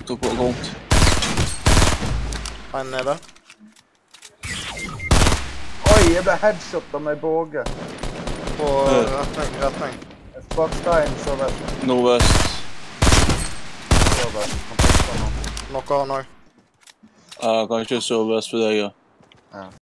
tok på rundt. En nede. Oi, jeg ble headshotet med båge. På retning. Bak stein, sørvest. Nordvest. Sørvest. Han puster nå. Noe han også. Kanskje sørvest for deg, ja. Ja.